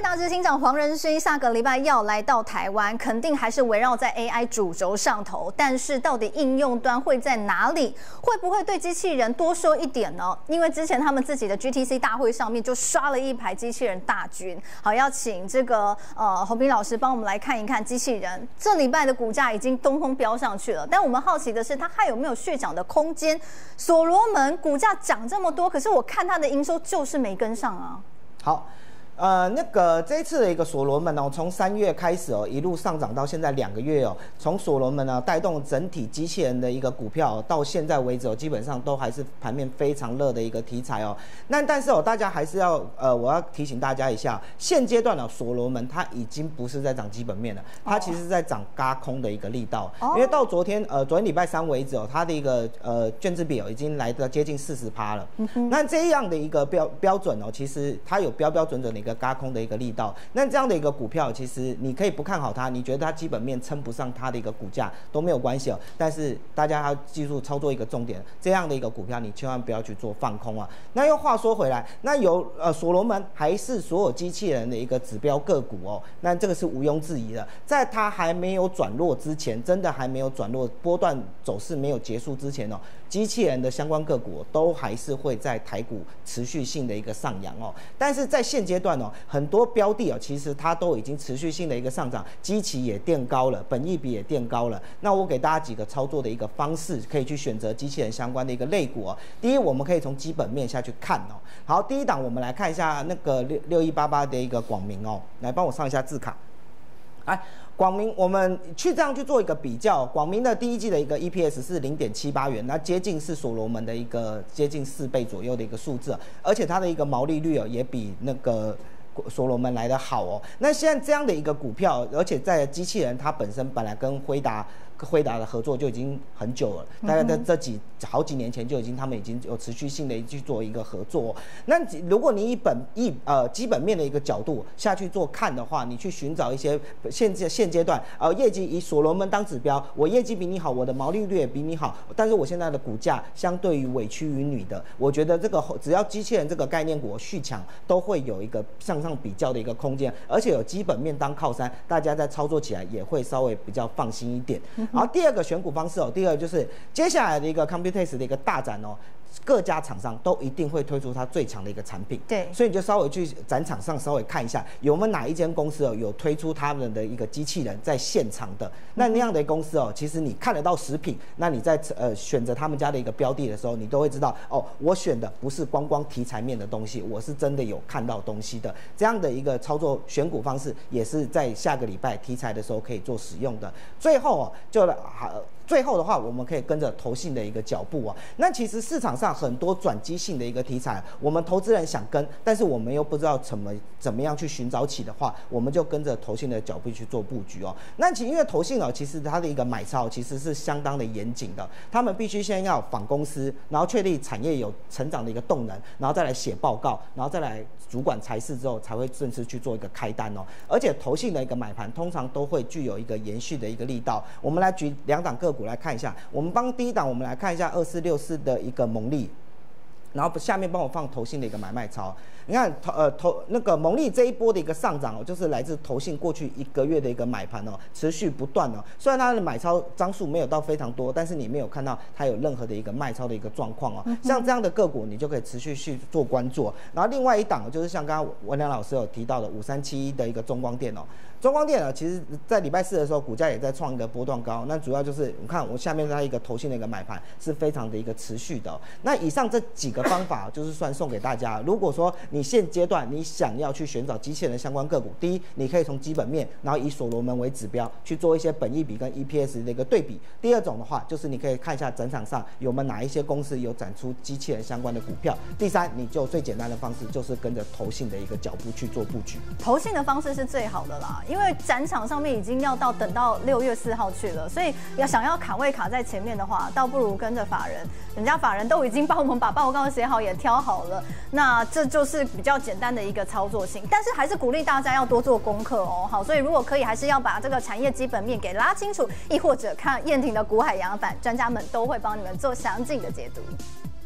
达执行长黄仁勋下个礼拜要来到台湾，肯定还是围绕在 AI 主轴上头。但是到底应用端会在哪里？会不会对机器人多说一点呢？因为之前他们自己的 GTC 大会上面就刷了一排机器人大军。好，要请这个洪平老师帮我们来看一看机器人这礼拜的股价已经东风飙上去了。但我们好奇的是，它还有没有续涨的空间？所罗门股价涨这么多，可是我看它的营收就是没跟上啊。 好。这一次的一个所罗门哦，从3月开始哦，一路上涨到现在2个月哦，从所罗门呢带动整体机器人的一个股票，到现在为止哦，基本上都还是盘面非常热的一个题材哦。但是哦，大家还是要我要提醒大家一下，现阶段呢，所罗门它已经不是在涨基本面了，它其实在涨轧空的一个力道，因为到昨天礼拜3为止哦，它的一个券资比哦已经来到接近40%了。那这样的一个标准哦，其实它有标准的一个轧空的一个力道，那这样的一个股票，其实你可以不看好它，你觉得它基本面撑不上它的一个股价都没有关系哦。但是大家要记住操作一个重点，这样的一个股票你千万不要去做放空啊。那又话说回来，那所罗门还是所有机器人的一个指标个股哦，那这个是毋庸置疑的。在它还没有转弱之前，真的还没有转弱，波段走势没有结束之前哦，机器人的相关个股都还是会在台股持续性的一个上扬哦。但是在现阶段哦，很多标的哦，其实它都已经持续性的一个上涨，基期也垫高了，本益比也垫高了。那我给大家几个操作的一个方式，可以去选择机器人相关的一个类股哦。第一，我们可以从基本面下去看哦。好，第一档我们来看一下那个6188的一个广明哦，来帮我上一下字卡。来，广明，我们这样去做一个比较，广明的第一季的一个 EPS 是0.78元，那接近是所罗门的一个接近4倍左右的一个数字，而且它的一个毛利率哦也比那个所罗门来的好哦。那现在这样的一个股票，而且在机器人它本身本来跟辉达的合作就已经很久了，大概在好几年前他们已经有持续性的去做一个合作哦。那如果你以基本面的一个角度下去做看的话，你去寻找一些现阶段业绩以所罗门当指标，我业绩比你好，我的毛利率也比你好，但是我现在的股价相对于委屈于你的，我觉得这个只要机器人这个概念股续强，都会有一个向上比较的一个空间，而且有基本面当靠山，大家在操作起来也会稍微比较放心一点。然后第二个选股方式哦，第二个就是接下来的一个 Computex 的一个大展哦，各家厂商都一定会推出它最强的一个产品，对，所以你就稍微去展场上稍微看一下，有没有哪一间公司哦有推出他们的一个机器人在现场的，那样的公司哦，其实你看得到实品，那你在选择他们家的一个标的的时候，你都会知道哦，我选的不是光题材面的东西，我是真的有看到东西的，这样的一个操作选股方式，也是在下个礼拜题材的时候可以做使用的。最后哦，最后的话，我们可以跟着投信的一个脚步哦。那其实市场上很多转机性的一个题材，我们投资人想跟，但是我们又不知道怎么样去寻找起的话，我们就跟着投信的脚步去做布局哦。那因为投信哦，其实它的一个买超其实是相当的严谨的，他们必须先要访公司，然后确立产业有成长的一个动能，然后再来写报告，然后再来主管裁示之后，才会正式去做一个开单哦。而且投信的一个买盘通常都会具有一个延续的一个力道。我们来举2档个股来看一下，我们第一档，我们来看一下2464的一个蒙利，然后下面帮我放投信的一个买卖超。你看那个蒙利这一波的一个上涨哦，就是来自投信过去1个月的一个买盘哦，持续不断哦。虽然它的买超张数没有到非常多，但是你没有看到它有任何的一个卖超的一个状况哦。像这样的个股，你就可以持续去做关注。然后另外一档就是像刚刚文良老师有提到的5371的一个中光电哦。中光电呢，其实在礼拜4的时候，股价也在创一个波段高。那主要就是你看我下面它一个投信的一个买盘是非常的一个持续的哦。那以上这几个方法就是算送给大家。如果说你现阶段你想要去寻找机器人相关个股，第一，你可以从基本面，然后以所罗门为指标去做一些本益比跟 EPS 的一个对比。第二种的话，就是你可以看一下展场上有没有哪一些公司有展出机器人相关的股票。第三，你就最简单的方式就是跟着投信的一个脚步去做布局。 投信的方式是最好的啦，因为展场上面已经要等到6月4号去了，所以想要卡位卡在前面的话，倒不如跟着法人，人家法人都已经帮我们把报告写好也挑好了，那这就是比较简单的一个操作性，但是还是鼓励大家要多做功课哦。好，所以如果可以，还是要把这个产业基本面给拉清楚，亦或者看燕婷的股海洋反，专家们都会帮你们做详尽的解读。